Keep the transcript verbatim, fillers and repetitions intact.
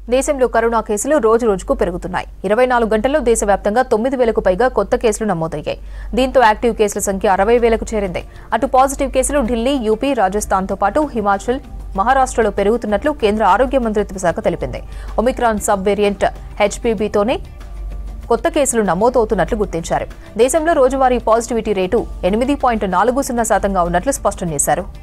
దేశంలో కరోనా కేసులు రోజు రోజుకు పెరుగుతున్నాయి. ఇరవై నాలుగు గంటల్లో దేశవ్యాప్తంగా తొమ్మిది వేలకు పైగా కొత్త కేసులు నమోదయ్యాయి. దీంతో యాక్టివ్ కేసుల సంఖ్య అరవై వేలకు చేరింది. అటు పాజిటివ్ కేసులు ఢిల్లీ, యూపీ, రాజస్థాన్తో పాటు హిమాచల్, మహారాష్ట్రలో పెరుగుతున్నట్లు కేంద్ర ఆరోగ్య మంత్రిత్వ శాఖ తెలిపింది. ఒమిక్రాన్ సబ్ వేరియంట్ హెచ్పీబీతోనే కొత్త కేసులు నమోదవుతున్నట్లు గుర్తించారు. దేశంలో రోజువారీ పాజిటివిటీ రేటు ఎనిమిది పాయింట్ నాలుగు సున్నా శాతంగా ఉన్నట్లు స్పష్టం చేశారు.